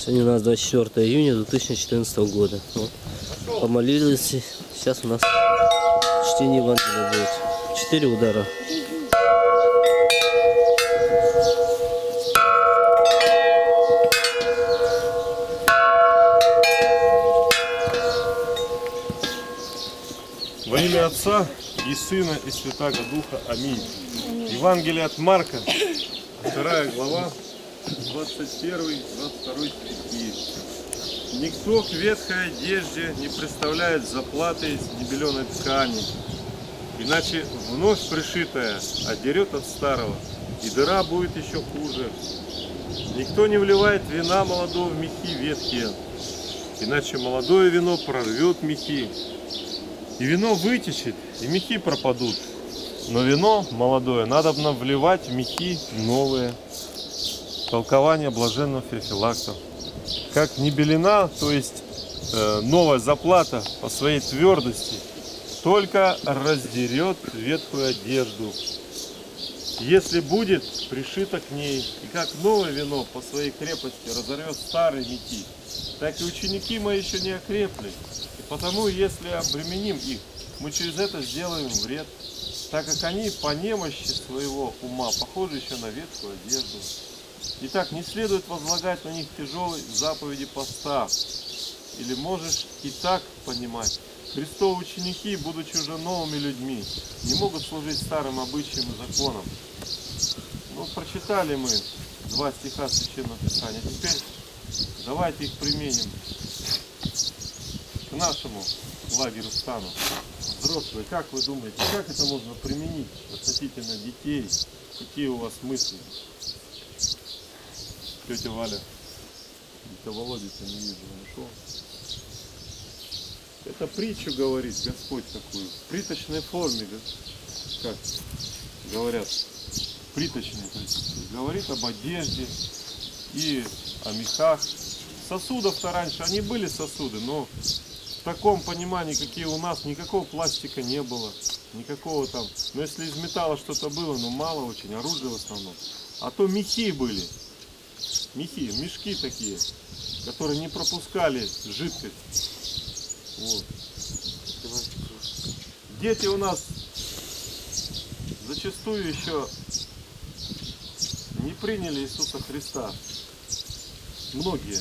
Сегодня у нас 24 июня 2014 года. Вот. Помолились. Сейчас у нас чтение Евангелия будет. 4 удара. Во имя Отца и Сына и Святаго Духа. Аминь. Евангелие от Марка, 2 глава, 21-22 стихи. Никто к ветхой одежде не представляет заплаты из небеленой ткани, иначе вновь пришитая отдерет от старого, и дыра будет еще хуже. Никто не вливает вина молодого в мехи ветхие, иначе молодое вино прорвет мехи, и вино вытечет, и мехи пропадут. Но вино молодое надобно вливать в мехи новые. Толкование блаженного Феофилакта. Как не белена, то есть новая заплата по своей твердости, только раздерет ветхую одежду, если будет пришито к ней, и как новое вино по своей крепости разорвет старые мехи, так и ученики мои еще не окрепли. И потому, если обременим их, мы через это сделаем вред, так как они по немощи своего ума похожи еще на ветхую одежду. Итак, не следует возлагать на них тяжелой заповеди поста. Или можешь и так понимать. Христовы ученики, будучи уже новыми людьми, не могут служить старым обычаям и законам. Ну, прочитали мы 2 стиха Священного Писания. Теперь давайте их применим к нашему лагерю стану. Взрослые, как вы думаете, как это можно применить относительно детей? Какие у вас мысли? Тетя Валя, это Володя-то не вижу, нашел. Это притчу говорит Господь такую, в приточной форме, как говорят, приточной, то есть говорит об одежде и о мехах. Сосудов-то раньше, они были сосуды, но в таком понимании, какие у нас, никакого пластика не было, никакого там, но если из металла что-то было, ну мало очень, оружие в основном. А то мехи были. Мешки такие, которые не пропускали жидкость. Вот. Дети у нас зачастую еще не приняли Иисуса Христа. Многие,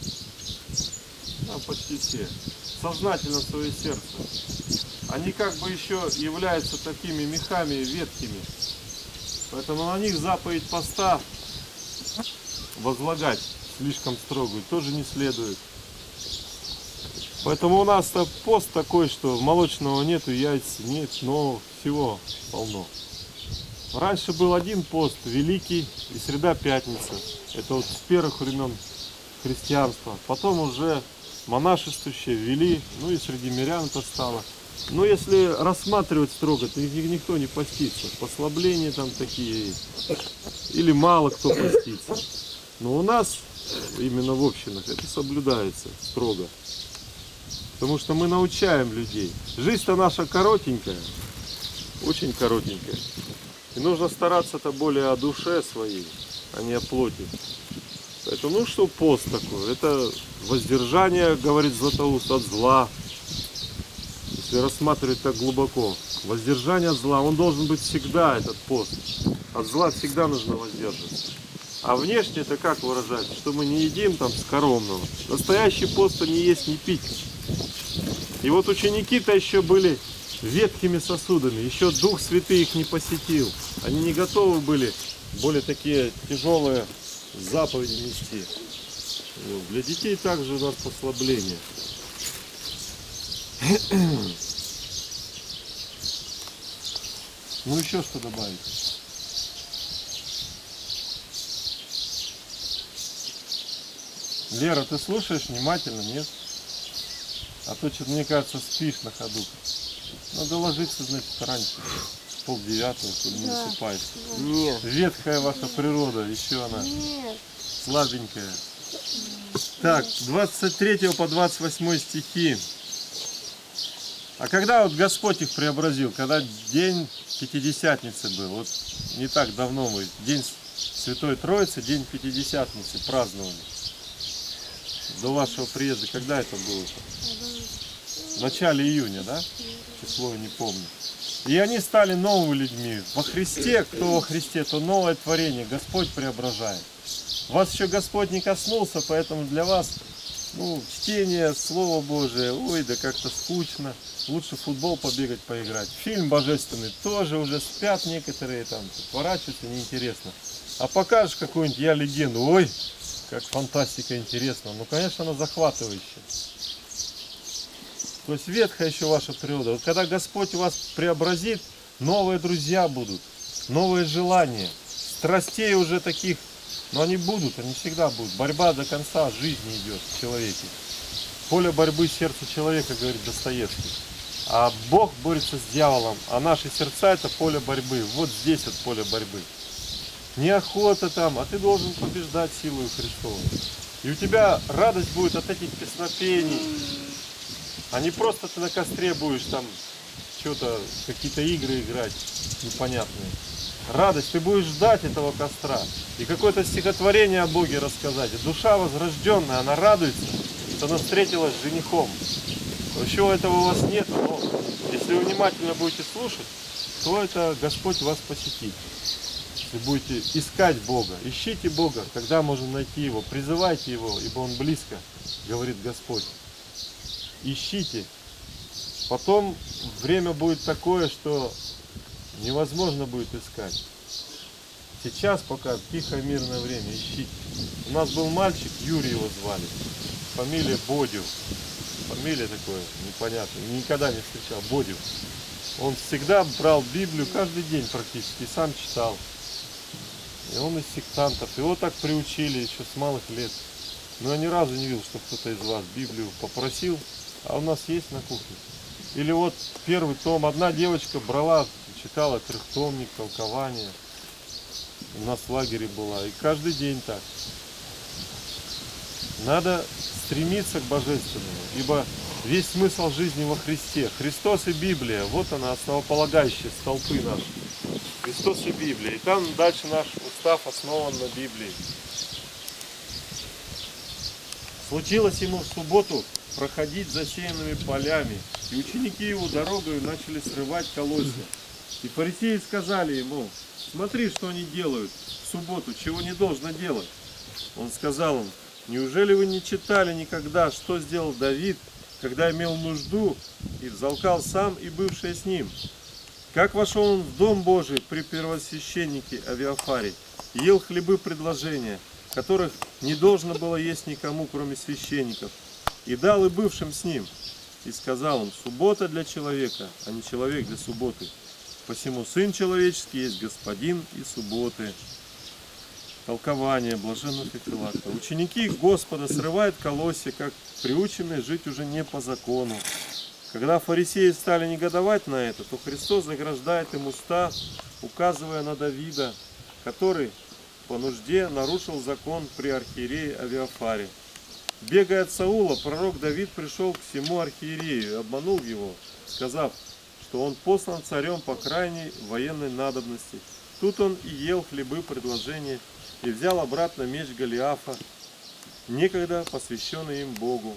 почти все, сознательно в свое сердце. Они как бы еще являются такими мехами ветхими. Поэтому на них заповедь поста возлагать слишком строгую тоже не следует. Поэтому у нас-то пост такой, что молочного нету, яиц нет, но всего полно. Раньше был один пост, великий, и среда-пятница. Это вот с первых времен христианства. Потом уже монашествующие ввели, ну и среди мирян это стало. Но если рассматривать строго, то никто не постится. Послабления там такие есть. Или мало кто постится. Но у нас, именно в общинах, это соблюдается строго. Потому что мы научаем людей. Жизнь-то наша коротенькая, очень коротенькая. И нужно стараться-то более о душе своей, а не о плоти. Поэтому, ну что пост такой? Это воздержание, говорит Златоуст, от зла. Если рассматривать так глубоко. Воздержание от зла, он должен быть всегда, этот пост. От зла всегда нужно воздерживаться. А внешне это как выражать? Что мы не едим там скоромного. Настоящий пост не есть, не пить. И вот ученики-то еще были ветхими сосудами. Еще Дух Святый их не посетил. Они не готовы были более такие тяжелые заповеди нести. Вот. Для детей также у нас послабление. Ну еще что добавить? Лера, ты слушаешь внимательно, нет? А то что-то, мне кажется, спишь на ходу. Надо ложиться, значит, раньше. 8:30, чтобы не высыпаешься. Нет. Ветхая ваша природа, еще она Нет. слабенькая. Так, 23 по 28 стихи. А когда вот Господь их преобразил? Когда день Пятидесятницы был. Вот не так давно мы день Святой Троицы, день Пятидесятницы праздновали. до вашего приезда, когда это было? В начале июня, да? Число не помню. И они стали новыми людьми. Во Христе, кто во Христе, то новое творение. Господь преображает. Вас еще Господь не коснулся, поэтому для вас, чтение Слова Божия, ой, да как-то скучно. Лучше в футбол побегать, поиграть. Фильм божественный, тоже уже спят некоторые, там, отворачиваются, неинтересно. А покажешь какую-нибудь «Я легенду», ой, как фантастика интересно. Ну, конечно, она захватывающая. То есть ветхая еще ваша природа. Вот когда Господь вас преобразит, новые друзья будут, новые желания. Страстей уже таких, но они будут, они всегда будут. Борьба до конца жизни идет в человеке. Поле борьбы сердца человека, говорит Достоевский. А Бог борется с дьяволом, а наши сердца это поле борьбы. Вот здесь вот поле борьбы. Не охота там, а ты должен побеждать силой Христовой. И у тебя радость будет от этих песнопений. А не просто ты на костре будешь там что-то, какие-то игры играть непонятные. Радость, ты будешь ждать этого костра. И какое-то стихотворение о Боге рассказать. И душа возрожденная, она радуется, что она встретилась с женихом. Еще этого у вас нет, но если вы внимательно будете слушать, то это Господь вас посетит. Если будете искать Бога, ищите Бога, когда можно найти Его, призывайте Его, ибо Он близко, говорит Господь. Ищите. Потом время будет такое, что невозможно будет искать. Сейчас пока тихое мирное время, ищите. У нас был мальчик, Юрий его звали, фамилия Бодев. Фамилия такое непонятная, никогда не встречал, Бодев. Он всегда брал Библию, каждый день практически, сам читал. И он из сектантов, его так приучили еще с малых лет. Но я ни разу не видел, что кто-то из вас Библию попросил, а у нас есть на кухне. Или вот первый том, одна девочка брала, читала трехтомник, толкование. У нас в лагере была, и каждый день так. Надо стремиться к божественному, ибо весь смысл жизни во Христе. Христос и Библия, вот она, основополагающая столпы наши. Христос и Библия. И там дальше наш устав основан на Библии. Случилось ему в субботу проходить засеянными полями, и ученики его дорогою начали срывать колосья. И фарисеи сказали ему: смотри, что они делают в субботу, чего не должно делать. Он сказал им: неужели вы не читали никогда, что сделал Давид, когда имел нужду и взалкал сам и бывшие с ним? Как вошел он в дом Божий при первосвященнике Авиафаре, и ел хлебы предложения, которых не должно было есть никому, кроме священников, и дал и бывшим с ним. И сказал он: суббота для человека, а не человек для субботы. Посему Сын Человеческий есть Господин и субботы. Толкование блаженного Феофилакта. Ученики Господа срывают колосья, как приученные жить уже не по закону. Когда фарисеи стали негодовать на это, то Христос заграждает им уста, указывая на Давида, который по нужде нарушил закон при архиерее Авиафаре. Бегая от Саула, пророк Давид пришел к всему архиерею и обманул его, сказав, что он послан царем по крайней военной надобности. Тут он и ел хлебы предложения, и взял обратно меч Голиафа, некогда посвященный им Богу.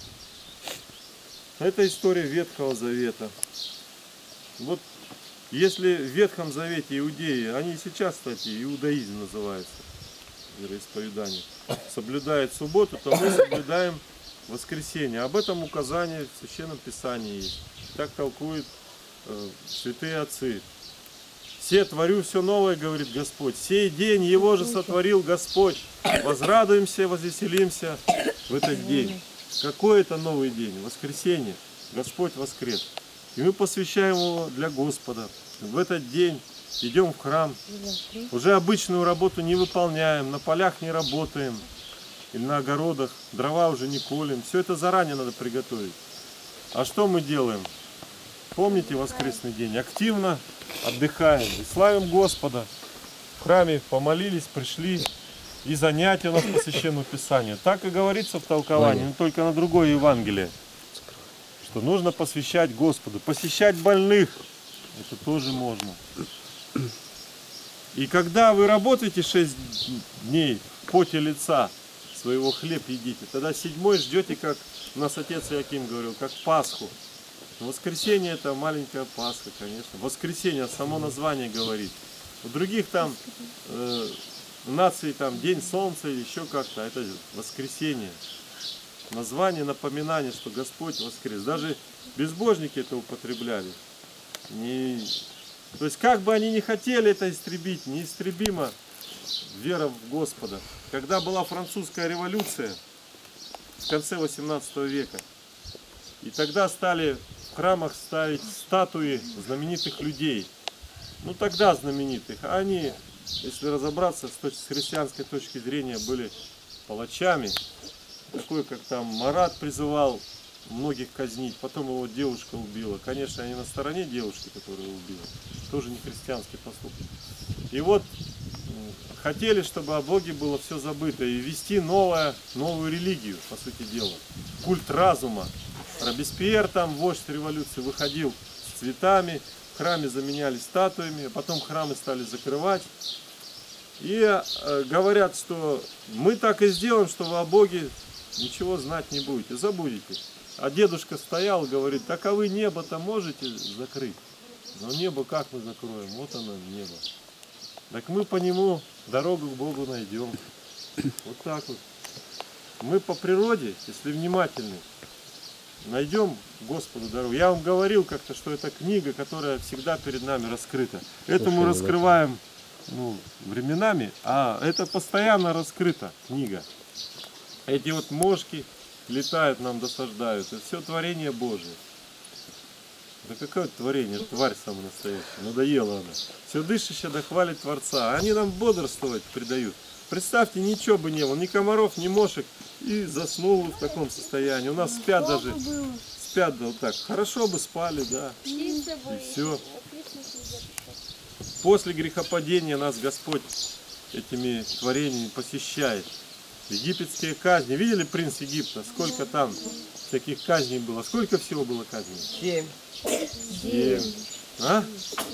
Это история Ветхого Завета. Вот если в Ветхом Завете иудеи, они сейчас, кстати, иудаизм называется, вероисповедание, соблюдают субботу, то мы соблюдаем воскресенье. Об этом указание в Священном Писании есть. Так толкуют святые отцы. «Се творю все новое, говорит Господь, сей день его же сотворил Господь. Возрадуемся, возвеселимся в этот день». Какой это новый день? Воскресенье. Господь воскрес. И мы посвящаем его для Господа. В этот день идем в храм. Уже обычную работу не выполняем, на полях не работаем, или на огородах, дрова уже не колем. Все это заранее надо приготовить. А что мы делаем? Помните воскресный день? Активно отдыхаем и славим Господа. В храме помолились, пришли. И занятия у нас по Священному Писанию. Так и говорится в толковании, но только на другое Евангелие. Что нужно посвящать Господу. Посещать больных. Это тоже можно. И когда вы работаете 6 дней в поте лица, своего хлеб едите. Тогда седьмой ждете, как у нас отец Яким говорил, как Пасху. Воскресенье это маленькая Пасха, конечно. Воскресенье, само название говорит. У других там наций там День Солнца или еще как-то, это воскресенье. Название, напоминание, что Господь воскрес. Даже безбожники это употребляли. То есть как бы они не хотели это истребить, неистребима вера в Господа. Когда была французская революция в конце 18 века, и тогда стали в храмах ставить статуи знаменитых людей. Ну тогда знаменитых. А они, если разобраться с христианской точки зрения, были палачами. Такой, как там Марат призывал многих казнить, потом его девушка убила. Конечно, они на стороне девушки, которая убила. Тоже не христианский поступок. И вот хотели, чтобы о Боге было все забыто и ввести новую религию, по сути дела. Культ разума. Робеспьер, там вождь революции, выходил с цветами, в храме заменяли статуями, а потом храмы стали закрывать. И говорят, что мы так и сделаем, что вы о Боге ничего знать не будете, забудете. А дедушка стоял и говорит, так а вы небо-то можете закрыть? Но небо как мы закроем? Вот оно небо. Так мы по нему дорогу к Богу найдем. Вот так вот. Мы по природе, если внимательны, найдем Господу дорогу. Я вам говорил как-то, что это книга, которая всегда перед нами раскрыта. Это мы раскрываем временами, а это постоянно раскрыта книга. Эти вот мошки летают, нам досаждают. Это все творение Божие. Да какое творение? Тварь самая настоящая. Надоела она. Все дышащее да хвалит Творца. А они нам бодрствовать придают. Представьте, ничего бы не было, ни комаров, ни мошек. И заснул в таком состоянии. У нас спят даже. Спят вот так. Хорошо бы спали, да. И все. После грехопадения нас Господь этими творениями посещает. Египетские казни. Видели принц Египта? Сколько там таких казней было? Сколько всего было казней? 7. А?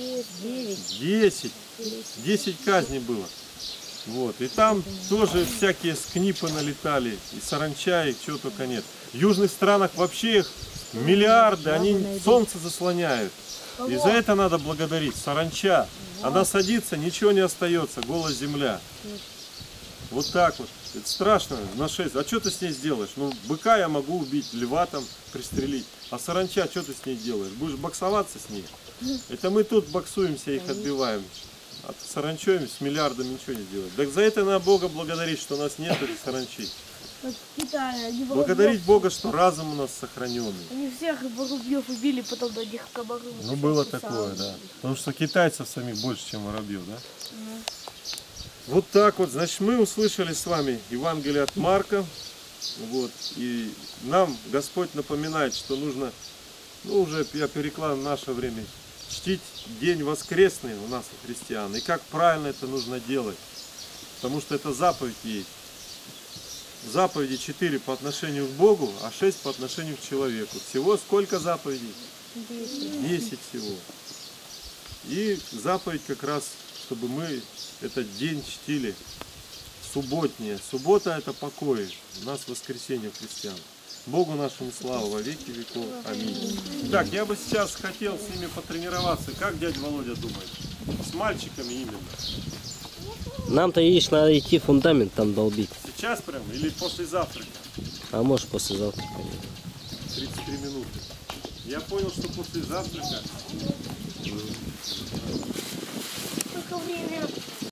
10. 10 казней было. Вот. И там тоже всякие скнипы налетали, и саранча, и чего только нет. В южных странах вообще их миллиарды, они солнце заслоняют. И за это надо благодарить. Саранча. Она садится, ничего не остается, голая земля. Вот так вот. Это страшно, нашествие. А что ты с ней сделаешь? Ну, быка я могу убить, льва там пристрелить. А саранча, что ты с ней делаешь? Будешь боксоваться с ней? Это мы тут боксуемся, их отбиваем. А саранчой с миллиардами ничего не делаем. Так за это надо Бога благодарить, что у нас нет этой саранчи. Благодарить Бога, что разум у нас сохраненный. Они всех воробьев убили, потом до них комаров. Ну, было такое, да. Потому что китайцев самих больше, чем воробьев, да? Вот так вот, значит, мы услышали с вами Евангелие от Марка. Вот, и нам Господь напоминает, что нужно, ну, уже я переклад в наше время, чтить день воскресный у нас, у христиан. И как правильно это нужно делать. Потому что это заповедь есть. Заповеди 4 по отношению к Богу, а 6 по отношению к человеку. Всего сколько заповедей? 10 всего. И заповедь как раз, чтобы мы этот день чтили субботнее. Суббота это покой. У нас воскресенье христиан. Богу нашему славу во веки веков. Аминь. Так, я бы сейчас хотел с ними потренироваться. Как дядя Володя думает? С мальчиками именно. Нам-то, видишь, надо идти фундамент там долбить. Сейчас прям или после завтрака? А может после завтрака. 33 минуты. Я понял, что после завтрака